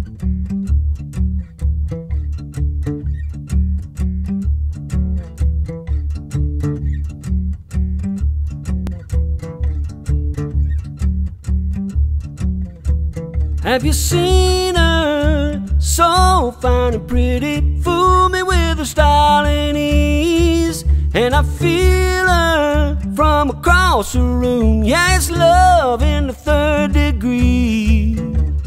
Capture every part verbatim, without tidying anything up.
Have you seen her? So fine and pretty, fool me with her style and ease. And I feel her from across the room. Yeah, it's love in the third degree.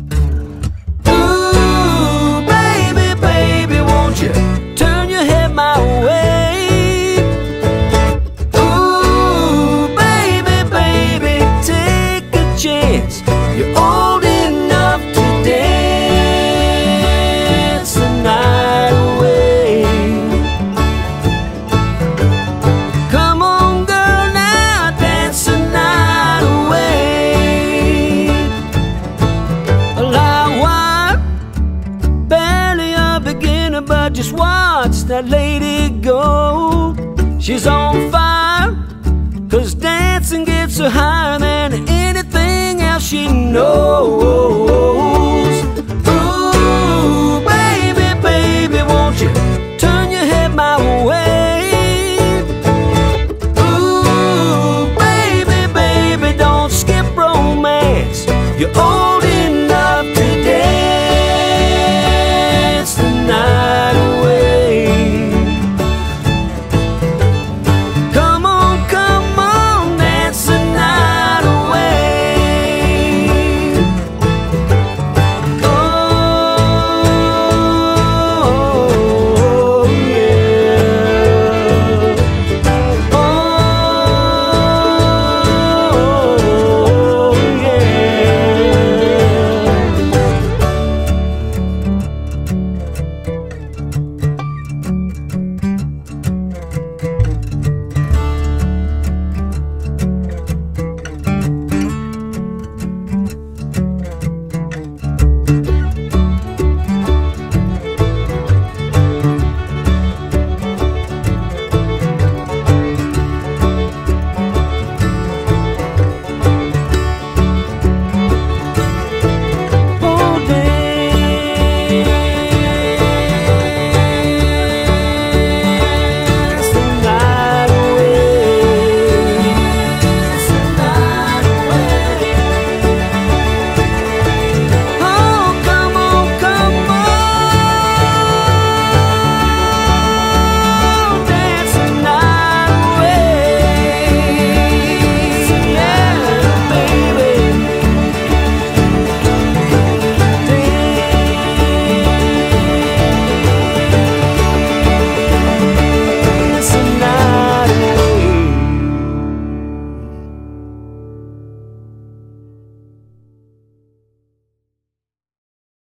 Ooh, baby, baby, won't you turn your head my way? Ooh, baby, baby, take a chance. You're old enough to dance the night away. Come on, girl, now dance the night away. Like what? Barely a beginner, but just watch that lady go. She's on fire, 'cause dancing gets her higher than anything else she knows.